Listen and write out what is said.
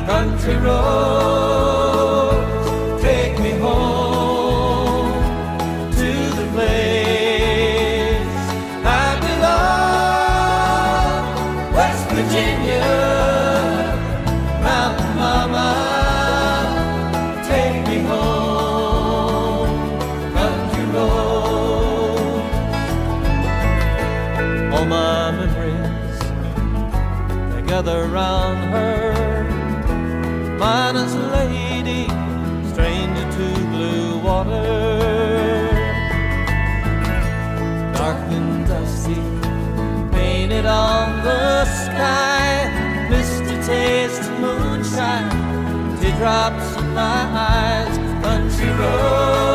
country roads, take me home to the place I belong. West Virginia, Mountain Mama, take me home, country roads. All my memories, they gather round her, minus lady, stranger to blue water. Dark and dusty, painted on the sky, misty taste of moonshine, teardrops in my eyes, country road.